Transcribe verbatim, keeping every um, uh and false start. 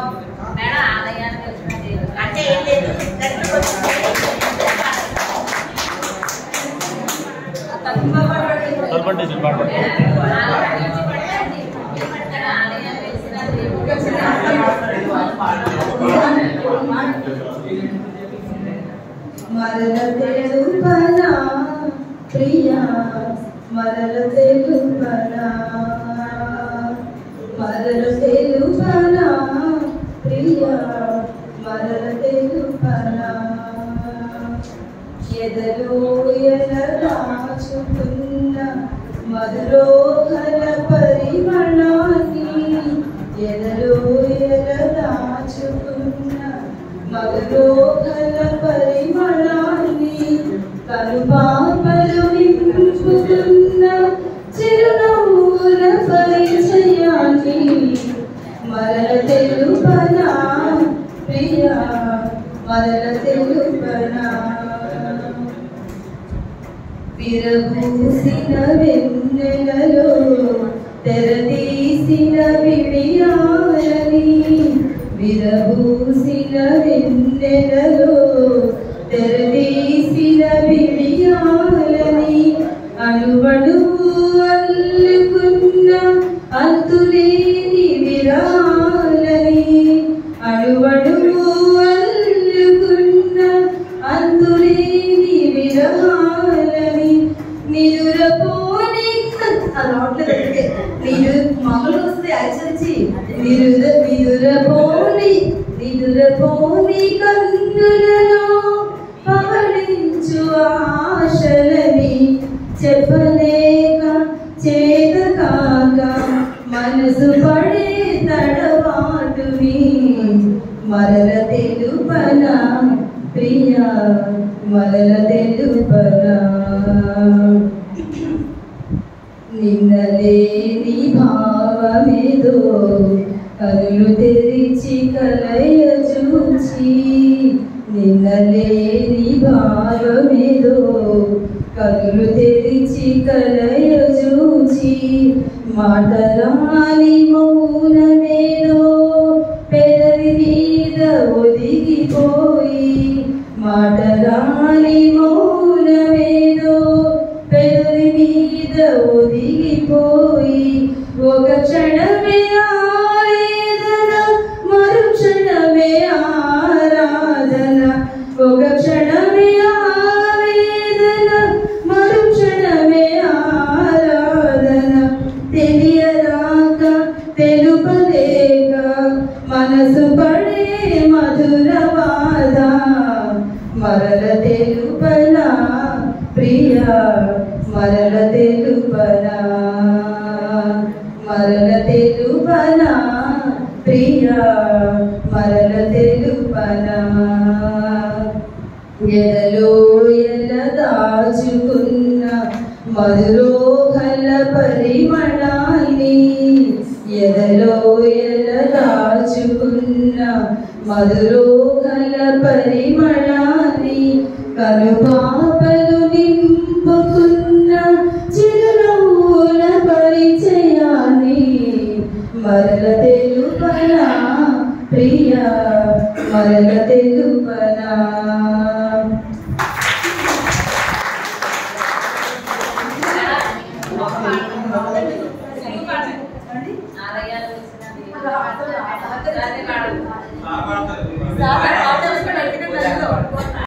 madam ఆలయానికి వచ్చిన అంటే ఏం లేదు మరల తెలుపనా ప్రియా మరల తెలుపనా మరల తెలుపనా ప్రియా మరల తెలుపనా ఎదలో ఎదరాచుకున్న మధురోహర పరిమళాన్ని ఎదలో ఎదరాచుకున్న మధురోహర పరిమళాన్ని కనుపాపలు నింపుతున్న చిరునవ్వుల పరిచయాన్ని మరల తెలుపనా ప్రియా మరల తెలుపనా విరబూసిన వెన్నెలలో తెరదీసిన విడియాలని విరబూసిన వెన్నెలలో తెరదీసిన విడియాలని అణువణువు అల్లుకున్న అంతులేని విరాలని అణువణువు అల్లుకున్న అంతులేని విరాలని నిరురపోని అలాట్లేదు నిరు మామూలు వస్తే ఆచరించి నిరుర నిరురపోని నిరురపోని కన్నులలో పవళించు ఆశలని చెప్పలేక చేత కాక మనసు పడే తడవాటుని మరల తెలుపనా ప్రియా మరల తెలుపనా నిన్నలేని భావమేదో కనులు తెరిచి కలయ చూచి నిన్నలేని భావమేదో కనులు తెరిచి కలయ చూచి మాటరాని మౌనమేదో పెదవి మీద ఒదిగిపోయి మాటరాని మౌనమేదో పెదవి మీద ఒదిగిపోయి ఒక క్షణమే ఆవేదన మరు క్షణమే ఆరాధన ఒక క్షణమే ఆవేదన మరు క్షణమే ఆరాధన తెలియరాక తెలుపలేక మనసు పడే మధుర బాధ మరల తెలుపనా ప్రియా మరల తెలుపనా మరల తెలుపనా ప్రియా మరల తెలుపనా ఎదలో ఎల దాచుకున్న మధురోహల పరిమళాన్ని ఎదలో ఎల దాచుకున్న మధురోహల పరిమళాన్ని కనుపాపలు నింపుకున్న చిరునవ్వుల పరిచయాన్ని మరల తెలుపనా ప్రియా మరల తెలుపనా ఆలయాలు వచ్చిన